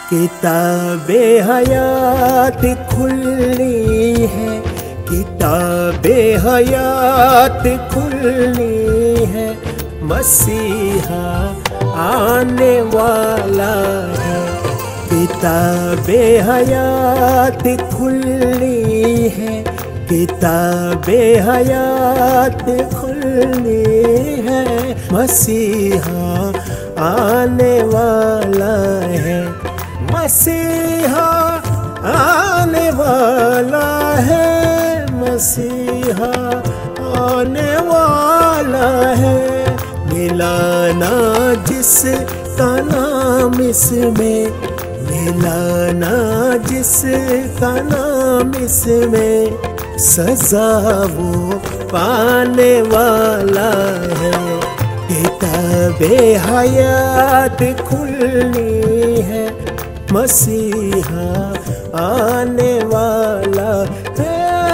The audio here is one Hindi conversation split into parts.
किताबे हयात खुलनी है, किताबे हयात खुलनी है, मसीहा आने वाला है। किताबे हयात खुलनी है, किताबे हयात खुलनी है, मसीहा आने वाला है। मसीहा आने वाला है, मसीहा आने वाला है। मिलाना जिसका नाम इसमें, मिलाना जिसका नाम इसमें, सजा वो पाने वाला है। किताबे हयात खुलनी है, मसीहा आने वाला है।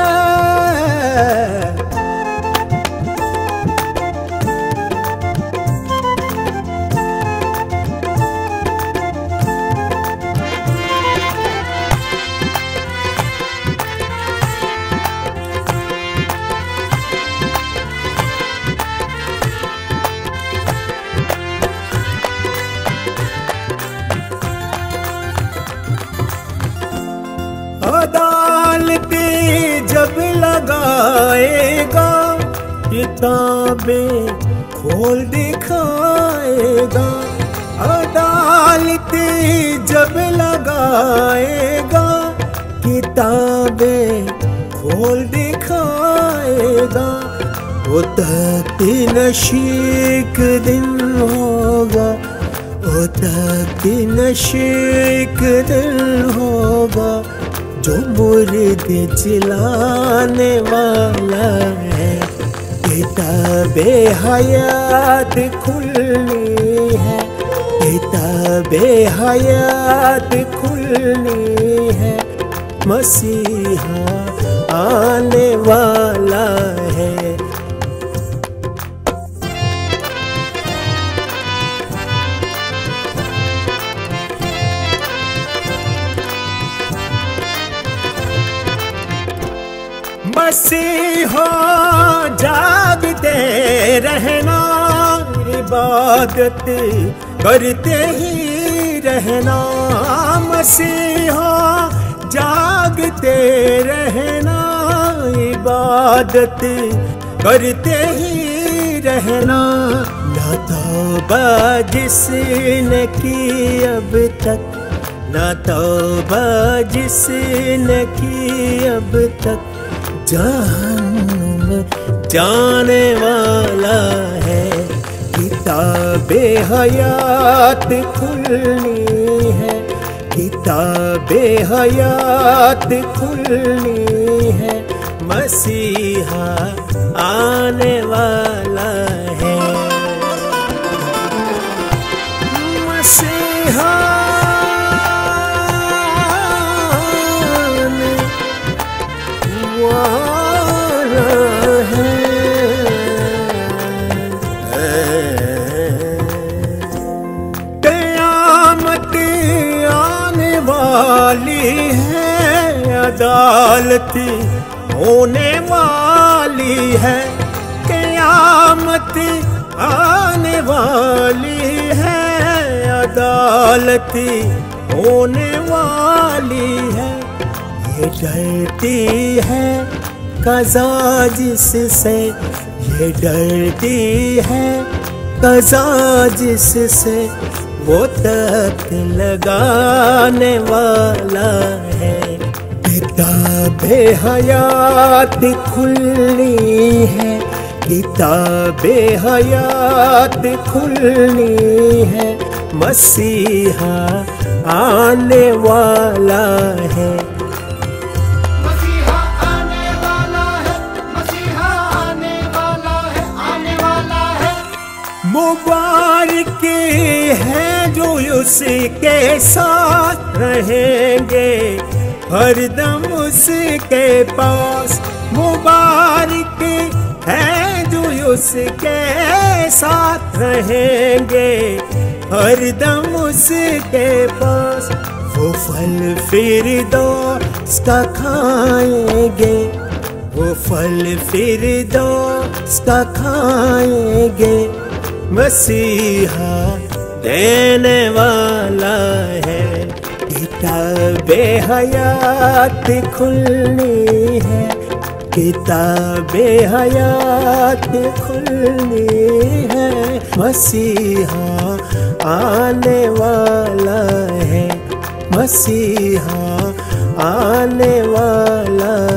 अदालती जब लगाएगा, किताबें खोल दिखाएगा। अदालती जब लगाएगा, किताबें खोल दिखाएगा। वो तख्ती नशीक दिन होगा, वो तख्ती नशीक दिन होगा, जो मुर्दे जिलाने वाला है। किताबे हयात खुलनी है, किताबे हयात खुलनी है, मसीहा आने वाला है। मसीहा जागते रहना, इबादत करते ही रहना। मसीहा जागते रहना, इबादत करते ही रहना। ना तौबा जिसने की अब तक, ना तौबा जिसने की अब तक, जहन्नुम जाने वाला है। किताबे हयात खुलनी है, किताबे हयात खुलनी है, मसीहा आने वाला है। मसीहा वाली है, अदालत होने वाली है। क़यामत आने वाली है, अदालत होने वाली है। ये डरती है क़ज़ा जिससे, ये डरती है क़ज़ा जिससे, वो तख्त लगाने वाला है। किताबे हयात खुलनी है, किताबे हयात खुलनी है, मसीहा आने वाला है। मसीहा आने वाला है, मसीहा आने वाला है, आने वाला है। मुबारक है जो उसके साथ रहेंगे, हरदम उसके पास। मुबारक है जो उसके साथ रहेंगे, हरदम उसके पास। फल फिरदौस का खाएंगे, वो फल फिरदौस का खाएंगे। मसीहा देने वाला है, किताबे हयात खुलनी है, किताबे हयात खुलनी है। मसीहा आने वाला है, मसीहा आने वाला